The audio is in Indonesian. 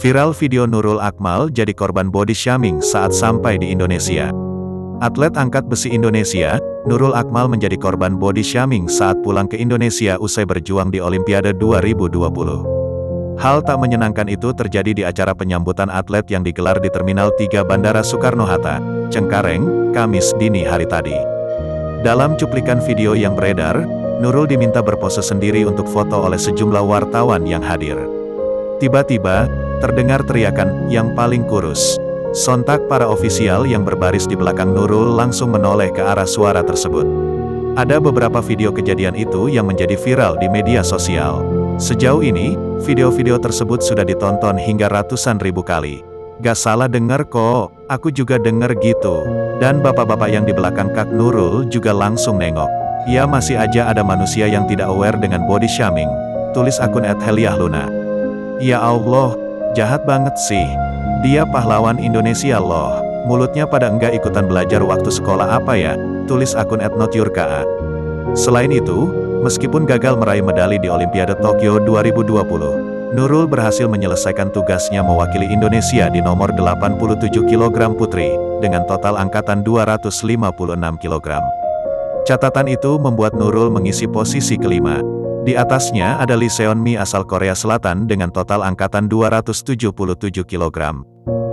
Viral video Nurul Akmal jadi korban body shaming saat sampai di Indonesia. Atlet angkat besi Indonesia, Nurul Akmal menjadi korban body shaming saat pulang ke Indonesia usai berjuang di Olimpiade 2020. Hal tak menyenangkan itu terjadi di acara penyambutan atlet yang digelar di Terminal 3 Bandara Soekarno-Hatta, Cengkareng, Kamis dini hari tadi. Dalam cuplikan video yang beredar, Nurul diminta berpose sendiri untuk foto oleh sejumlah wartawan yang hadir. Tiba-tiba, terdengar teriakan, "Yang paling kurus." Sontak para ofisial yang berbaris di belakang Nurul langsung menoleh ke arah suara tersebut. Ada beberapa video kejadian itu yang menjadi viral di media sosial. Sejauh ini, video-video tersebut sudah ditonton hingga ratusan ribu kali. "Gak salah denger kok, aku juga denger gitu." Dan bapak-bapak yang di belakang Kak Nurul juga langsung nengok. "Ya masih aja ada manusia yang tidak aware dengan body shaming," tulis akun @heliahluna. "Ya Allah, jahat banget sih. Dia pahlawan Indonesia loh. Mulutnya pada enggak ikutan belajar waktu sekolah apa ya?" tulis akun @notyurkaa. Selain itu, meskipun gagal meraih medali di Olimpiade Tokyo 2020, Nurul berhasil menyelesaikan tugasnya mewakili Indonesia di nomor 87 kg putri, dengan total angkatan 256 kg. Catatan itu membuat Nurul mengisi posisi kelima. Di atasnya ada Lee Seon-mi asal Korea Selatan dengan total angkatan 277 kg.